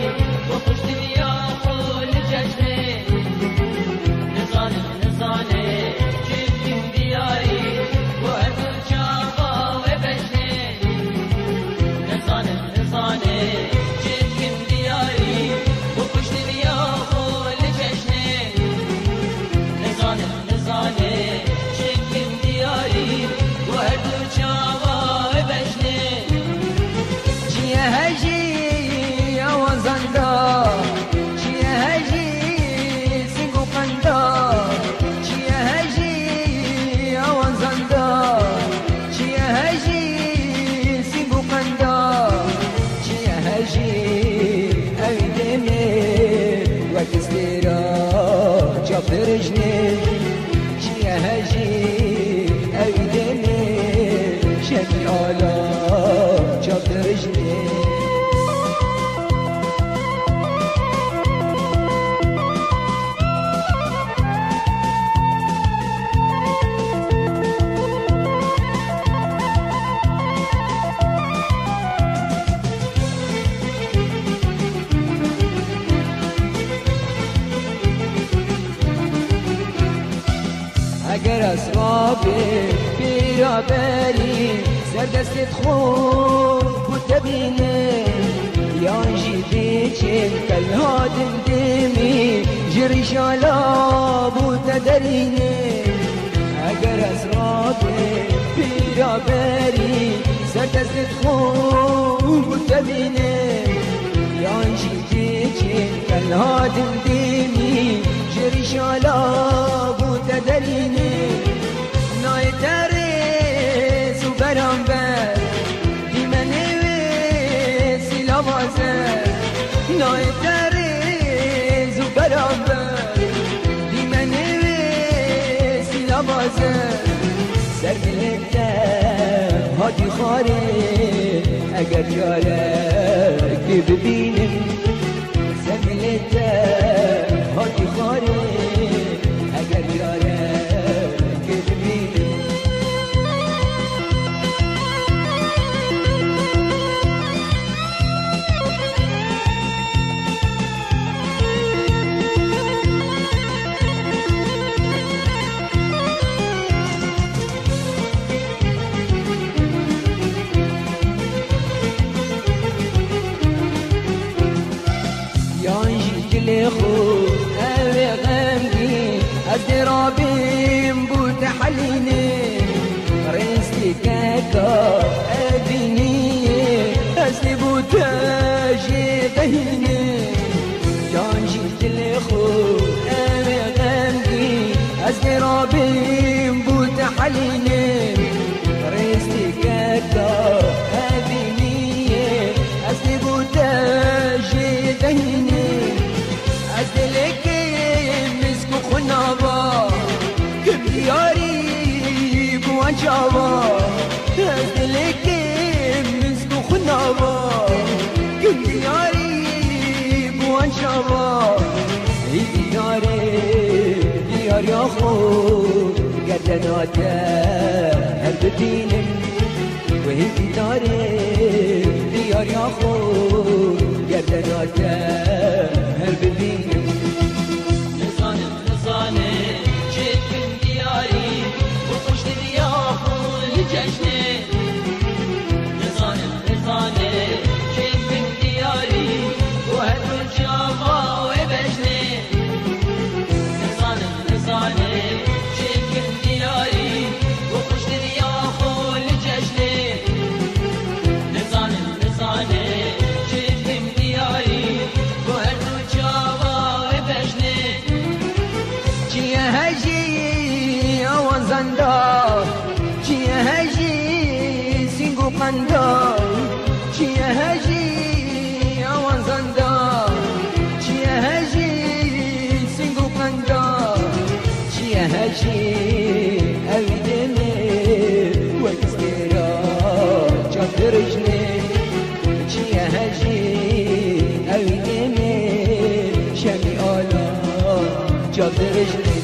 وخش دنيا كل جشني نزانه نزانه جبتم دياري وعدو شافا وبشني نزانه نزانه جبتم دياري وخش دنيا كل جشني نزانه نزانه جبتم دياري وعدو شافا وبشني چیه هجی یا وزندا چیه هجی سنگو قندا چیه هجی یا وزندا چیه هجی سنگو قندا چیه هجی ایدمی وکستیرا جاب درجنی چیه هجی ایدمی شمی آلا جاب درجنی اگر اسباب پیرا بری سر دستت خود بود بینه یانجی بیچن کلها دمدمی جری شالا بود درینه اگر اسباب پیرا بری سر دستت خود بود بینه یانجی بیچن کلها دمدمی جری شالا بود درینه نای تره سو برانبر دیمنه و سیلا بازه نای تره سو برانبر دیمنه و سیلا بازه سر ملکته هادی خاره اگر جاره که ببینم سر ملکته هادی خاره اگر جاره که ببینم دل خود اوه غمگی از درابیم بود حلینه رسلی ککا ابینیه از بود تاجی بهینه جانجی دل خود اوه غمگی از درابیم بود حلینه رسلی ککا ابینیه از بود تاجی بهینه از دلک مسک و خنابا کم دیاری بوان چاوا از دلک مسک و خنابا کم دیاری بوان چاوا ای دیار یا خود گردنات هر ببینم و ای دیار یا خود گردنات هر ببینم نزانه نزانه جبتم دياري وخش دنيا كل جشني نزانه نزانه جبتم دياري وهدو جافا وبشني نزانه نزانه جبتم دياري وخش دنيا كل جشني نزانه نزانه جبتم دياري وهدو جافا وبشني چیه هجی آوازندا چیه هجی سینگو قندا چیه هجی آوازندا چیه هجی سینگو قندا چیه هجی اویدنه وکستیرا جاب درجنه چیه هجی اویدنه شمی آلا جاب درجنه